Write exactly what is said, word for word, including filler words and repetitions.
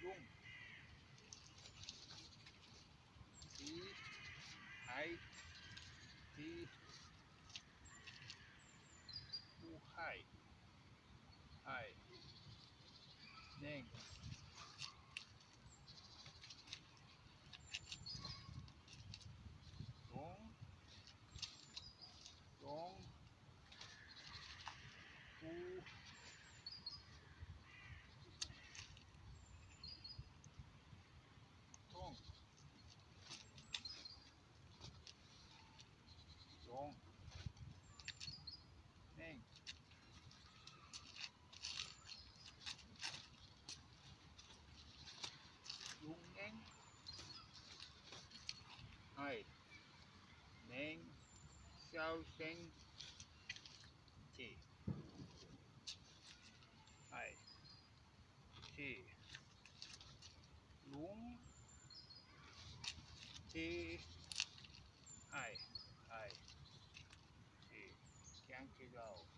Dung Tí Hải Tí U Hải Hải Neng Dong Dong U Dong Dong Neng Dung Neng Hải Neng Sao Sen T Hải T Lung T Hải Hải T Giang Kỳ Gao